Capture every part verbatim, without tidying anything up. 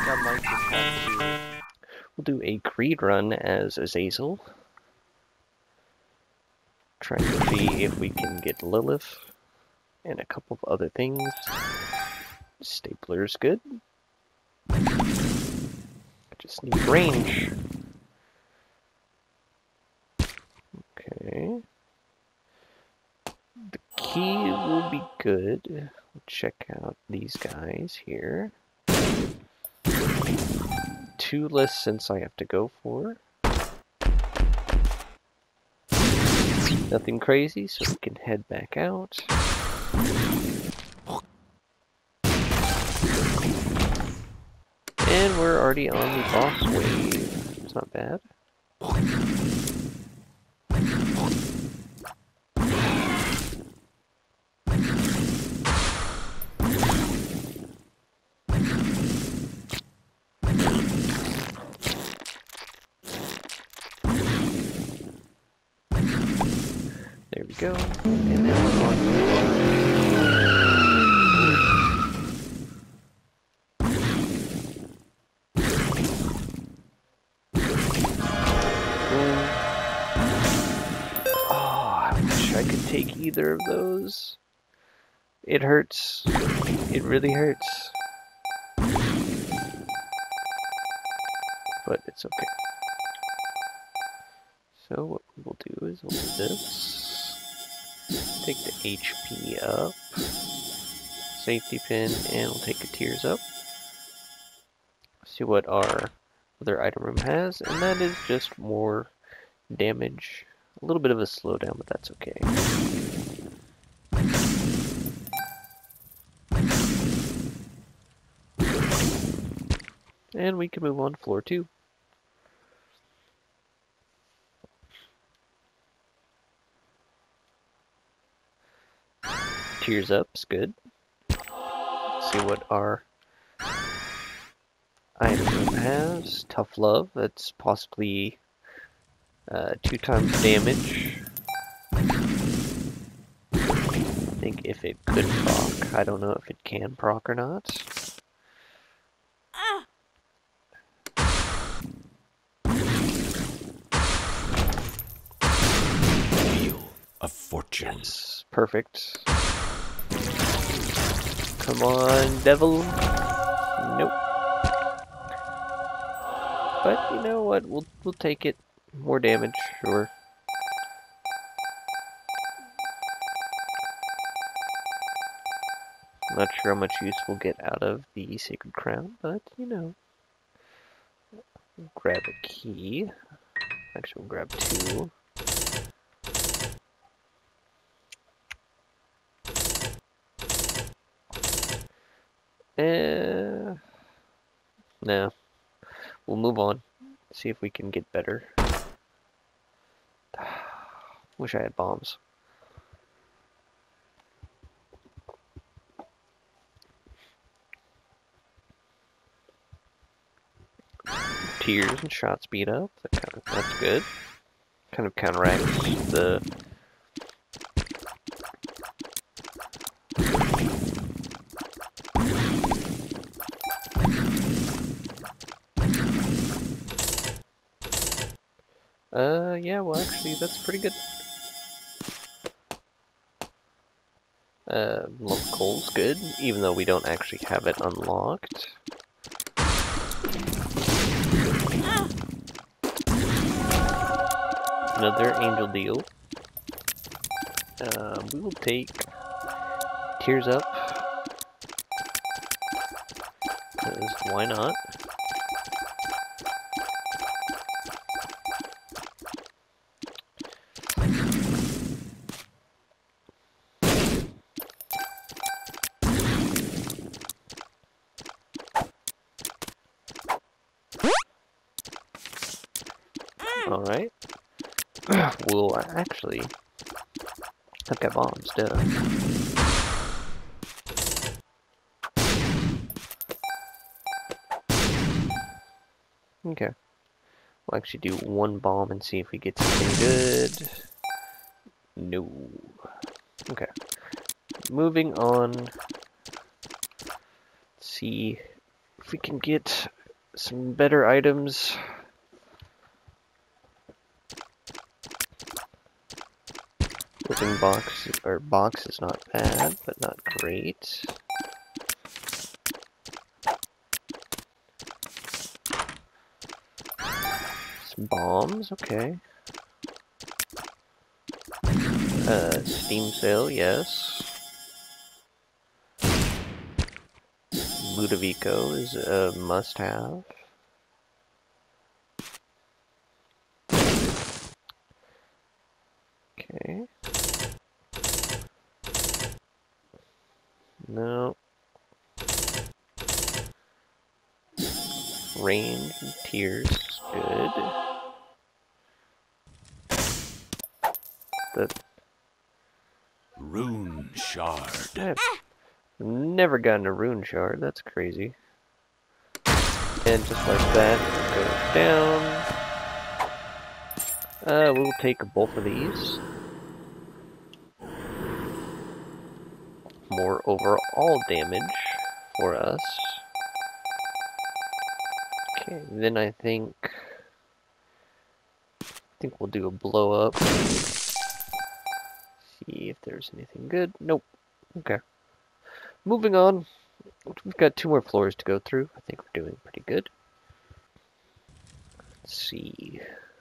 I might just have to... We'll do a greed run as Azazel. Trying to see if we can get Lilith and a couple of other things. Stapler's good. I just need range. Okay. The key will be good. We'll check out these guys here. Two less since I have to go for. Nothing crazy, so we can head back out. And we're already on the boss wave. It's not bad. There we go. And now we're on to I could take either of those. It hurts. It really hurts. But it's okay. So what we'll do is we'll do this. Take the H P up. Safety pin, and we'll take the tears up. See what our other item room has, and that is just more damage. A little bit of a slowdown, but that's okay. And we can move on to floor two. Tears up's good. Let's see what our item room has. Tough love, that's possibly Uh, two times damage. I think if it could proc. I don't know if it can proc or not. Wheel of Fortune. Yes, perfect. Come on, devil. Nope. But you know what? We'll we'll take it. More damage, sure. Not sure how much use we'll get out of the Sacred Crown, but you know. We'll grab a key. Actually, we'll grab two. Uh, no. We'll move on. See if we can get better. Wish I had bombs. Tears and shot speed up. That kind of, that's good. Kind of counteracts the Uh, yeah, well, actually, that's pretty good. Uh, Lump Coal's good, even though we don't actually have it unlocked. Another Angel Deal. Uh, we will take Tears Up. Because why not? Alright. Well, actually, I've got bombs, duh. Okay. We'll actually do one bomb and see if we get something good. No. Okay. Moving on. Let's see if we can get some better items. Living box, or box is not bad, but not great. Some bombs, okay. Uh, Steam sale, yes. Ludovico is a must-have. Okay. No. Range and tiers is good. The Rune shard. I've never gotten a rune shard. That's crazy. And just like that, it goes down. Uh, we'll take both of these. More overall damage for us. Okay, then I think I think we'll do a blow up. See if there's anything good. Nope. Okay. Moving on. We've got two more floors to go through. I think we're doing pretty good. Let's see.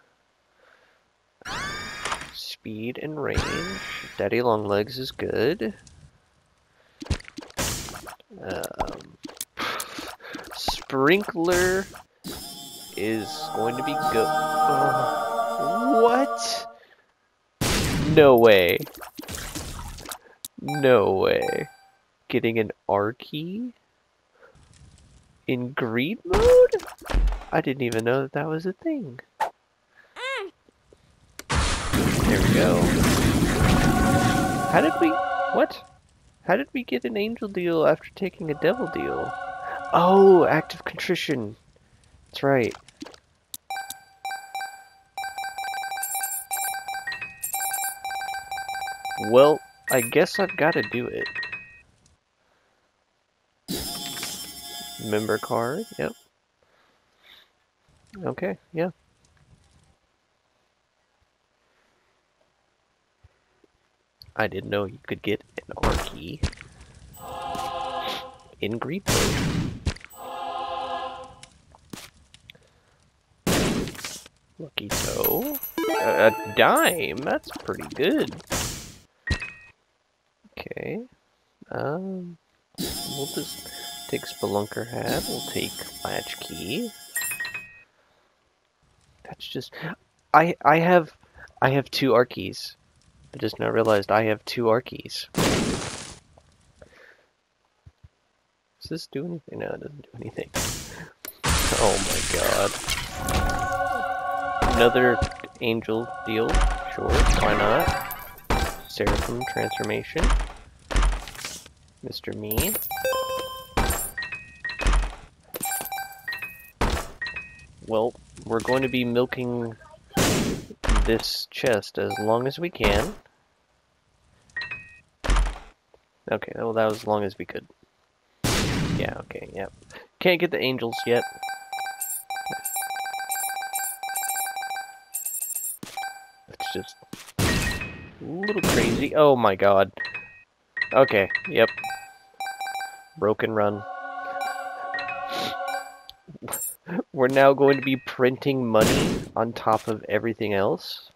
Speed and range. Daddy Longlegs is good. Um, Sprinkler is going to be good. Oh, what? No way. No way. Getting an R key in greed mode? I didn't even know that that was a thing. There we go. How did we... What? How did we get an angel deal after taking a devil deal? Oh, act of contrition. That's right. Well, I guess I've got to do it. Member card, yep. Okay, yeah. I didn't know you could get an R key in greed mode. Lucky toe. A, a dime, that's pretty good. Okay. Um, we'll just take Spelunker hat. We'll take latch key. That's just. I I have I have two R keys. I just now realized I have two R keys. Does this do anything? No, it doesn't do anything. Oh my god. Another angel deal. Sure, why not? Seraphim transformation. Mister Me. Well, we're going to be milking this chest as long as we can. Okay, well that was as long as we could. Yeah, okay, yep. Can't get the angels yet. It's just a little crazy. Oh my god. Okay, yep. Broken run. We're now going to be printing money on top of everything else.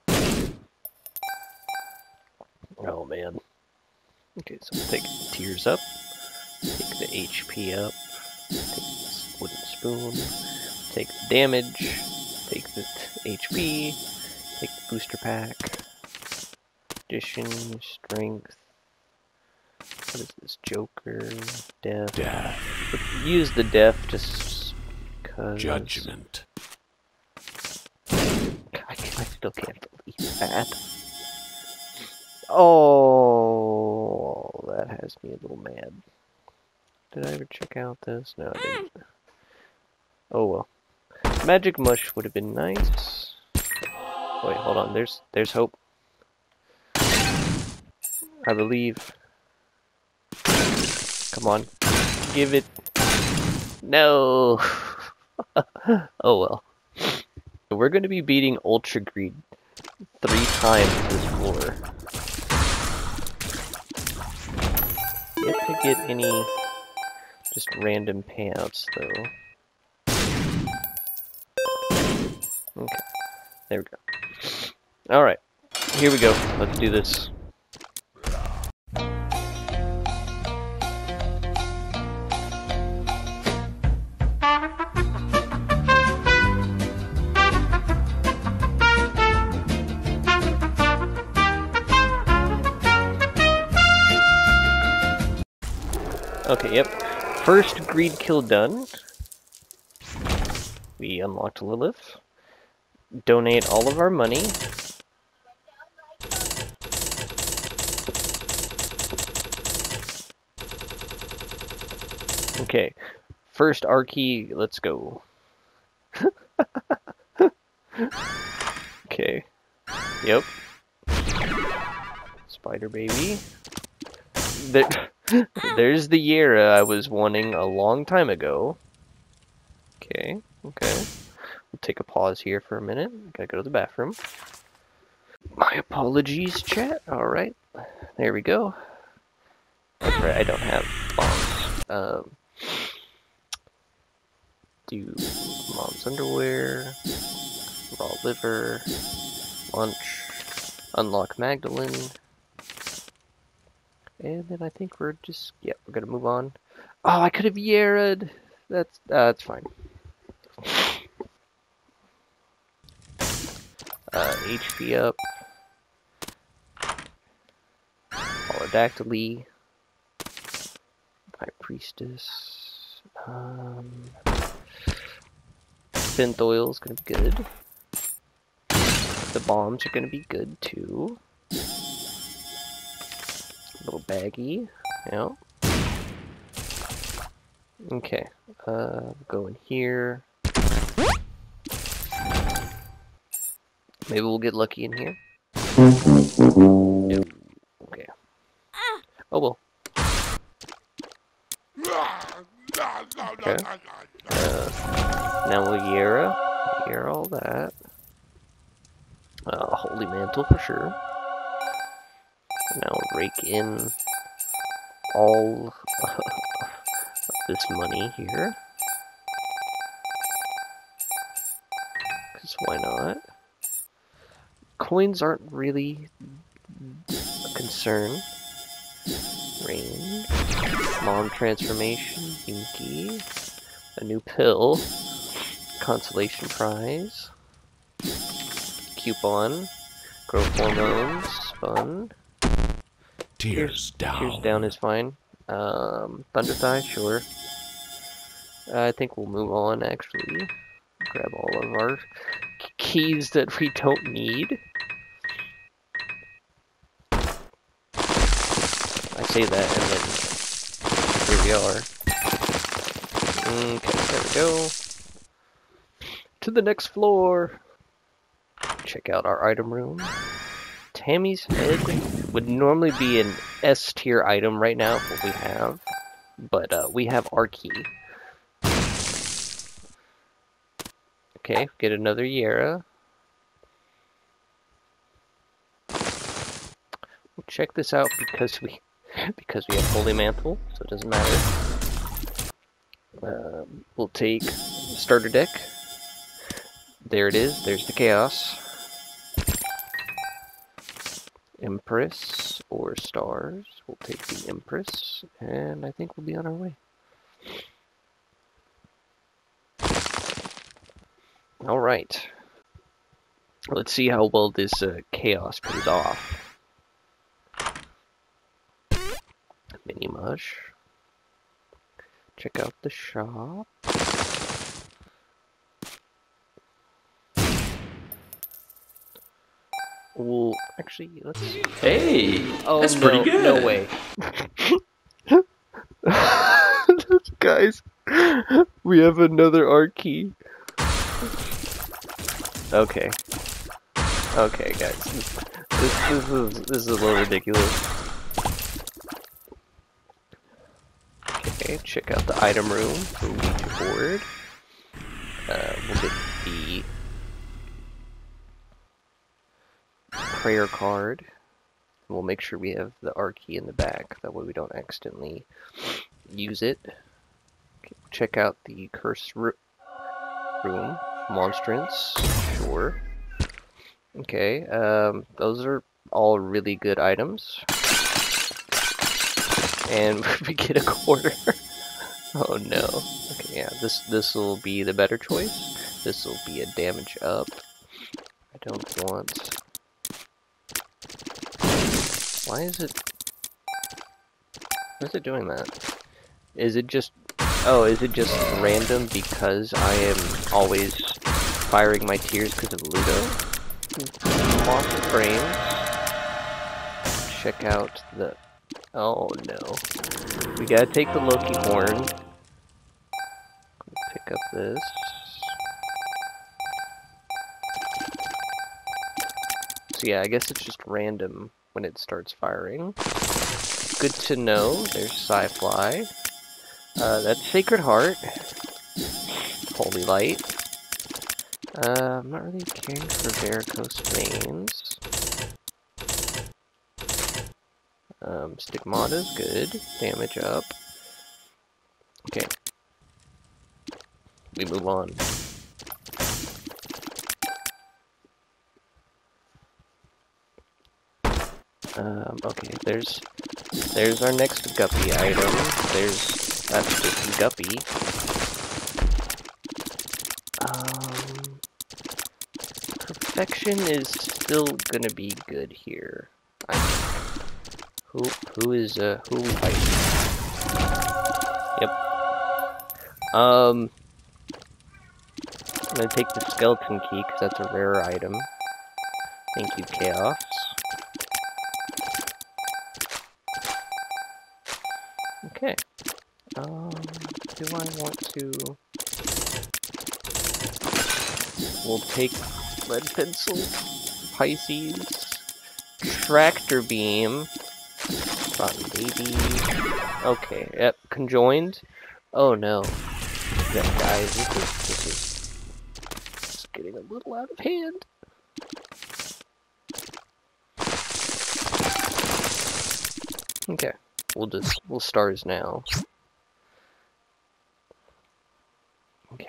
Oh man. Okay, so we'll take tiers up. Take the H P up. Take this wooden spoon. Take the damage. Take the H P. Take the booster pack. Addition, strength. What is this? Joker, death. Death. Use the death just because. Judgment. I, I still can't believe that. Oh, that has me a little mad. Did I ever check out this? No, I didn't. Oh well. Magic mush would have been nice. Wait, hold on. There's there's hope. I believe. Come on. Give it. No. Oh well. We're going to be beating Ultra Greed three times this floor. Yet to get any just random payouts though. Okay, there we go. Alright, here we go. Let's do this. Okay, yep. First greed kill done. We unlocked Lilith. Donate all of our money. Okay. First R key, let's go. Okay. Yep. Spider baby. There, there's the Yera I was wanting a long time ago. Okay, okay. We'll take a pause here for a minute. Gotta go to the bathroom. My apologies, chat. Alright. There we go. That's right, I don't have bombs. Um, do mom's underwear, raw liver, lunch, unlock Magdalene. And then I think we're just, yeah, we're gonna move on. Oh, I could have Yera'd. That's, uh, that's fine. Uh, H P up. Polydactyly. High Priestess. Um, Synth oil is gonna be good. The bombs are gonna be good too. Little baggy, yeah. Okay, uh, go in here. Maybe we'll get lucky in here. No. Okay. Oh well. Okay. Uh, now we'll Yera. Yera all that. Uh, Holy Mantle for sure. Now rake in all of this money here. Because why not? Coins aren't really a concern. Rain. Mom transformation. Inky. A new pill. Consolation prize. Coupon. Growth hormones. Fun. Tears down. Tears down is fine. Um, Thunder Thigh, sure. Uh, I think we'll move on, actually. Grab all of our keys that we don't need. I say that, and then here we are. Okay, there we go. To the next floor. Check out our item room. Tammy's head would normally be an S tier item right now, what we have, but uh, we have our key. Okay, get another Yera. We'll check this out because we because we have Holy Mantle, so it doesn't matter. Uh, we'll take starter deck. There it is. There's the Chaos. Empress or stars. We'll take the Empress, and I think we'll be on our way. Alright. Let's see how well this uh, chaos pays off. Mini Mush. Check out the shop. Well, actually, let's... Hey, oh, that's no, pretty good. No way. Guys, we have another R key. Okay. Okay, guys. This, this, is, this is a little ridiculous. Okay. Okay, check out the item room for Ouija board. Uh, we'll get the prayer card. We'll make sure we have the R key in the back, that way we don't accidentally use it. Okay, check out the curse room. Monstrance, sure. Okay, um, those are all really good items. And we get a quarter. Oh no. Okay, yeah, this this will be the better choice. This will be a damage up. I don't want... Why is it... Why is it doing that? Is it just... Oh, is it just random because I am always firing my tears because of Ludo? Lost frames. Check out the... Oh no. We gotta take the Loki horn. Pick up this. So yeah, I guess it's just random when it starts firing. Good to know. There's Sci-Fly. Uh, that's Sacred Heart. Holy Light. Uh, I'm not really caring for Varicose Veins. Um, Stigmata's good. Damage up. Okay. We move on. Um, okay, there's there's our next guppy item. There's that's just guppy. Um, perfection is still gonna be good here. I, who who is uh who are we fighting? Yep. Um, I'm gonna take the skeleton key because that's a rare item. Thank you, Chaos. Okay. Um, do I want to... We'll take lead pencil, Pisces, tractor beam, rotten baby. Okay, yep, conjoined. Oh no. Yeah, guys, this is, this is, this is getting a little out of hand. Okay. We'll just, we'll stars now. Okay.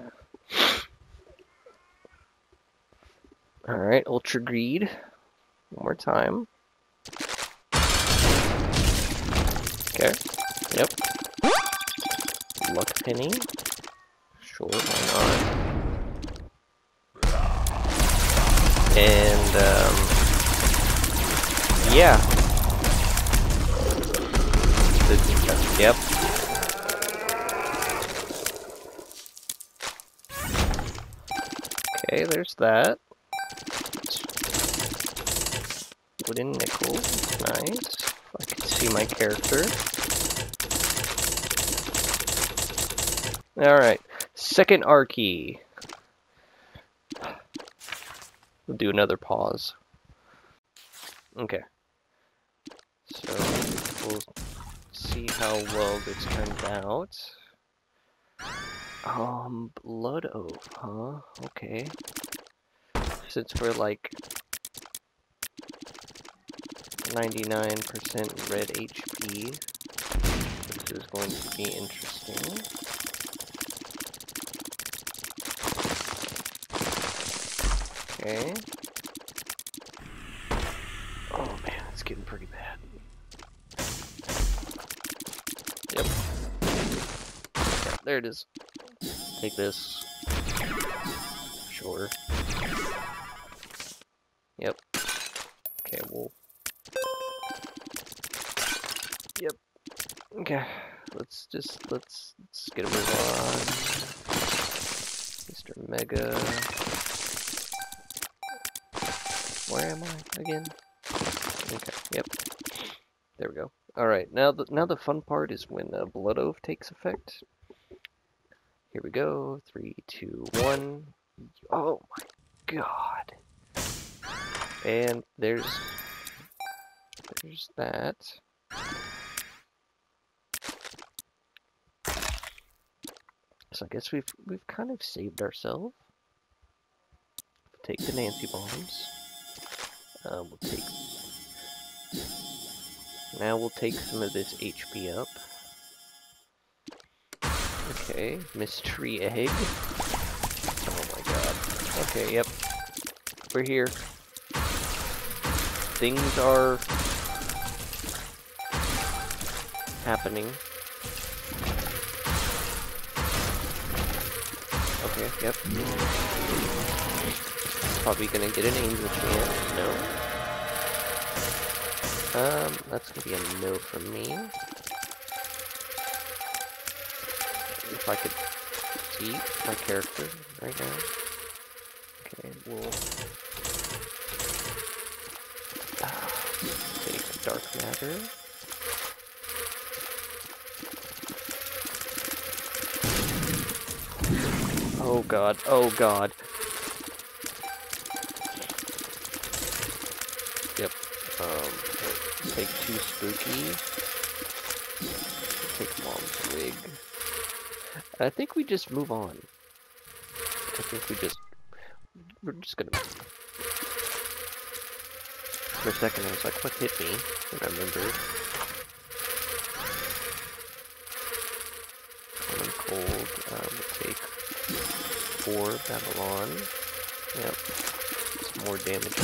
Alright, Ultra Greed. One more time. Okay. Yep. Luck Penny. Sure, why not? And, um... yeah. Yep. Okay, there's that. Wooden nickel. Nice. I can see my character. Alright. Second R key. We'll do another pause. Okay. So, we'll see how well this turns out. Um, Blood Oath, huh? Okay. Since we're like ninety-nine percent red H P, this is going to be interesting. Okay. Oh man, it's getting pretty bad. Yep. Yeah, there it is. Take this. Sure. Yep. Okay, we'll... Yep. Okay. Let's just, let's, let's get a move on. Mister Mega. Where am I again? Okay, yep. There we go. Alright, now the, now the fun part is when uh, Blood Oath takes effect. Here we go. Three, two, one. Oh my god. And there's... There's that. So I guess we've we've kind of saved ourselves. Take the Nancy bombs. Uh, we'll take. Now we'll take some of this H P up. Okay, mystery egg. Oh my god. Okay, yep. We're here. Things are happening. Okay, yep. Probably gonna get an angel chance. No. Um, that's gonna be a no from me. If I could see my character right now. Okay, we'll uh, take dark matter. Oh god, oh god. Yep. Um, take two spooky. Take mom's wig. I think we just move on. I think we just... We're just gonna... For a second I was like, what hit me? And I remembered. Common cold. Uh, we'll take four Babylon. Yep. Some more damage.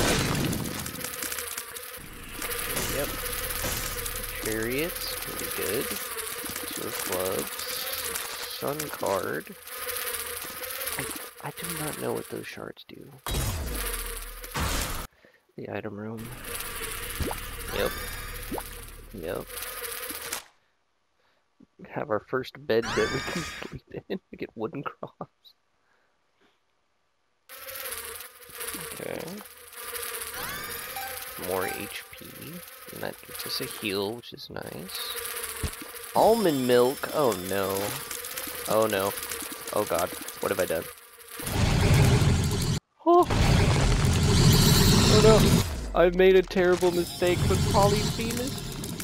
Yep. Chariots. Pretty good. Two of clubs. Sun card. I, I do not know what those shards do. The item room. Yep. Yep. Have our first bed that we can sleep in. We get wooden cross. Okay. More H P. And that gives us a heal, which is nice. Almond milk. Oh no. Oh no. Oh god. What have I done? Oh! Oh no. I've made a terrible mistake with Polyphemus.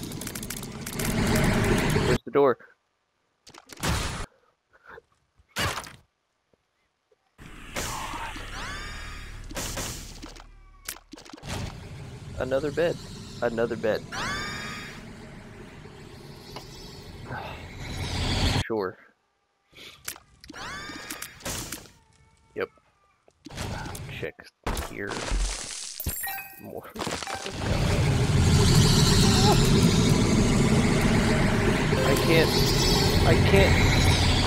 Where's the door? Another bed. Another bed. Sure. Yep. Check here. More. I can't. I can't.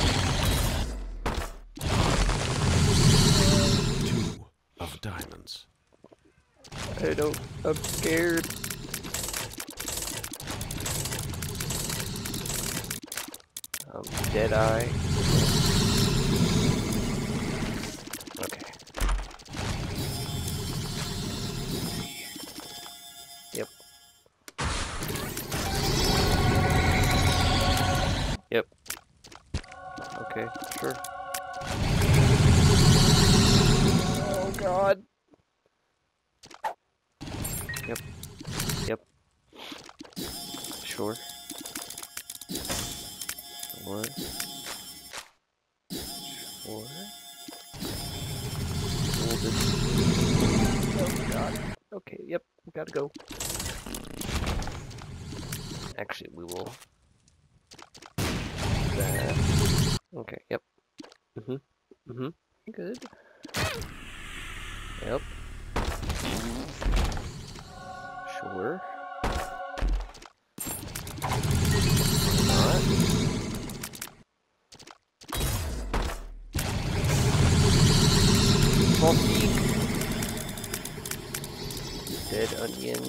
Two of diamonds. I don't. I'm scared. Um, Deadeye. Okay. Yep. Yep. Okay, sure. Oh god. Yep. Yep. Sure. Sure. Sure. Hold it. Oh god. Okay, yep, we gotta go. Actually, we will. That. Okay, yep. Mhm. Mhm. Good. Yep. Sure. Not. Small seed. Dead onion.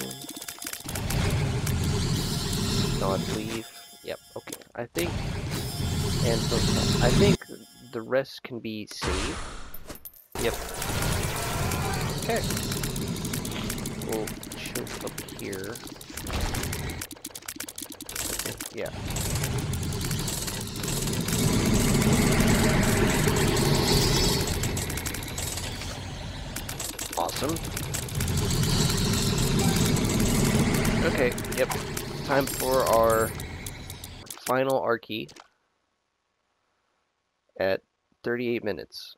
Not leaf. Yep. Okay. I think. And so I think the rest can be saved. Yep. Okay. We'll choke up here. Yeah. Awesome. Okay, yep. Time for our final Archie. at thirty-eight minutes.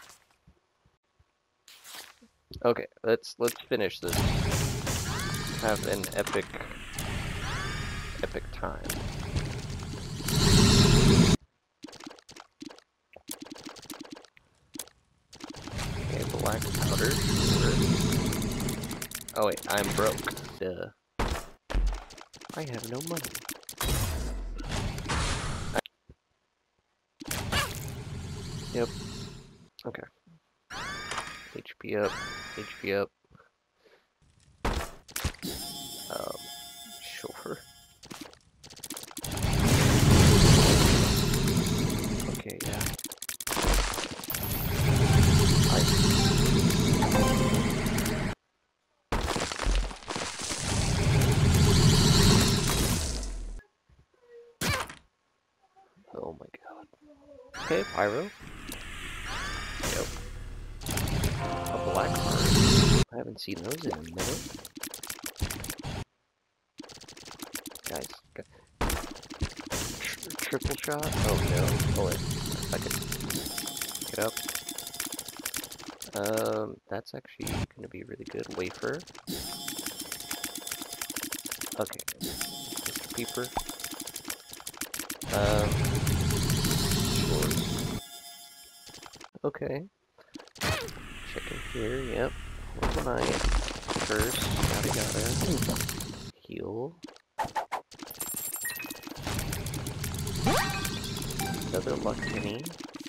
Okay, let's let's finish this. Have an epic epic time. Okay, black powder. Oh wait, I'm broke. Duh. I have no money. I... Yep. Okay. H P up. H P up. Um, sure. Okay, yeah. I... Oh my god. Okay, pyro. Yep. A black card. I haven't seen those in a minute. Guys, got... Tri triple shot? Oh no. Oh wait. If I could pick it up. Um, that's actually gonna be really good. Wafer. Okay. Mister Peeper. Um, sure. Okay. Chicken here, yep. Overnight. First, gotta gotta. Heal. Another luck penny.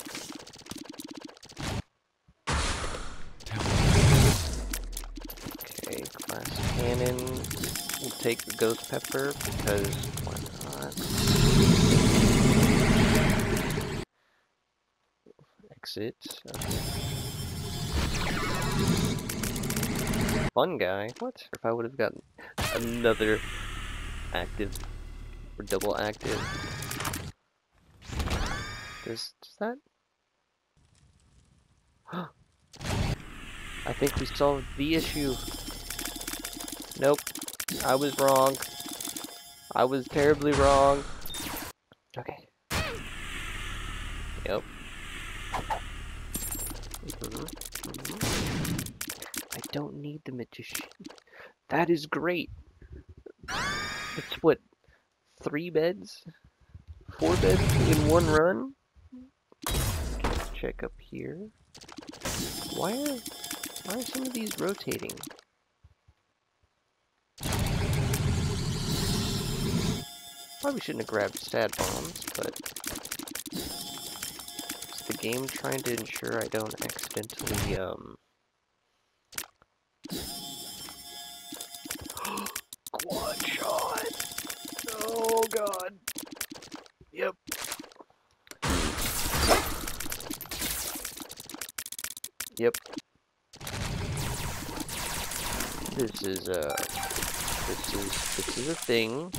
Okay, glass cannon. We'll take the ghost pepper because why not? Exit. Okay. Fun guy. What? If I would have gotten another active or double active. Does, does that? I think we solved the issue. Nope. I was wrong. I was terribly wrong. Okay. Yep. Mm-hmm. Mm-hmm. I don't need the magician. That is great. It's what? Three beds? Four beds in one run? Let's check up here. Why are, why are some of these rotating? Probably shouldn't have grabbed stat bombs, but it's the game trying to ensure I don't accidentally, um... Quad shot! Oh god! Yep. Yep. This is, uh... This is, this is a thing.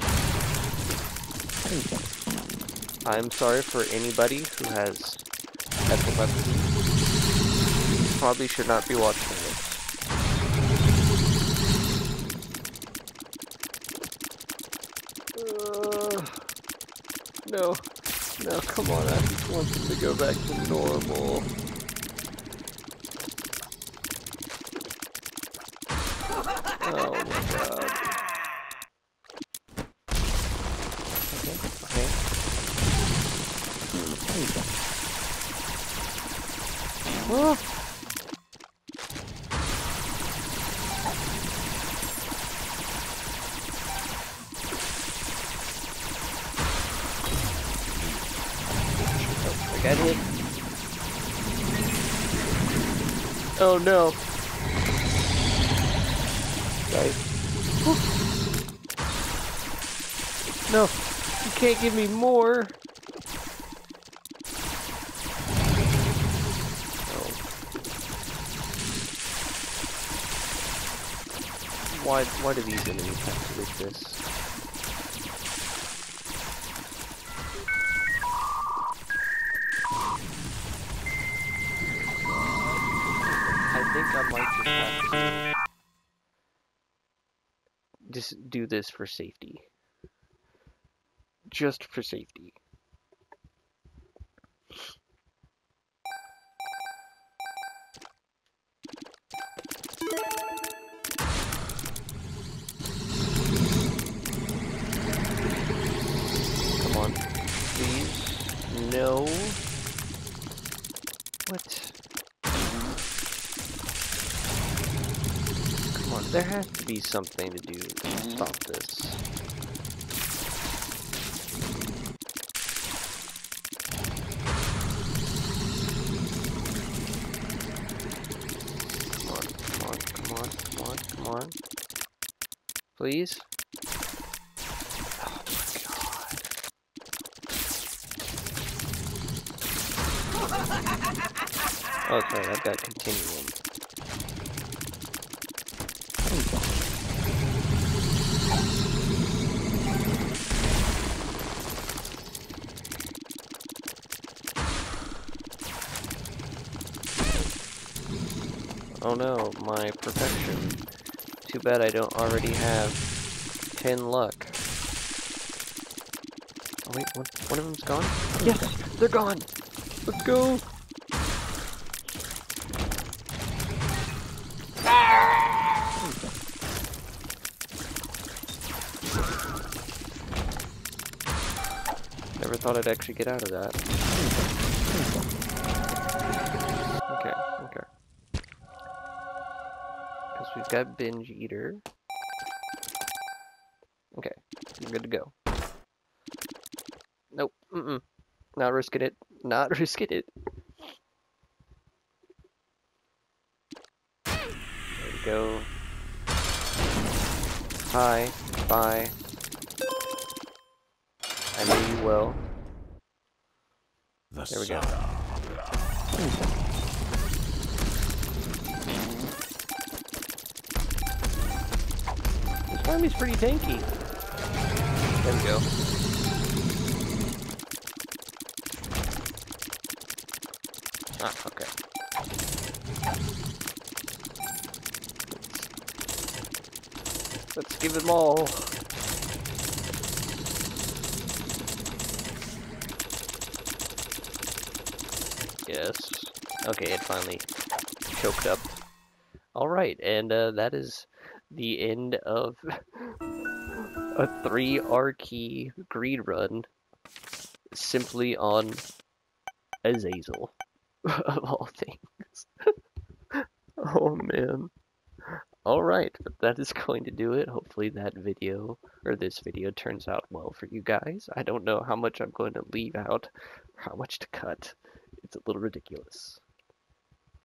I'm sorry for anybody who has epilepsy. Probably should not be watching this. Uh, no, no, come on, I just want them to go back to normal. Oh my god. Okay, okay. Oh. I got hit. Oh no. Guys. No, you can't give me more. Oh. Why, why do these enemies have to do this? I think I might just have to just do this for safety. Just for safety. no. What? Come on, there has to be something to do to stop this. Come on, come on, come on, come on, come on. Please? Oh my god. Oh, sorry, I've got continuum. Oh no, my perfection. Too bad I don't already have ten luck. Oh wait, one, one of them's gone? Yes! They're gone! Let's go! Never thought I'd actually get out of that. Okay, okay. Because we've got Binge Eater. Okay, we're good to go. Nope, mm-mm. Not risking it. Not risking it. There we go. Hi, bye. I know you will. The There we go. This Slimy's pretty tanky. There we go. Ah, okay. Let's give them all. Yes. Okay, it finally choked up. Alright, and uh, that is the end of a three R key greed run simply on Azazel, of all things. Oh man. Alright, but that is going to do it. Hopefully that video, or this video, turns out well for you guys. I don't know how much I'm going to leave out, how much to cut. It's a little ridiculous.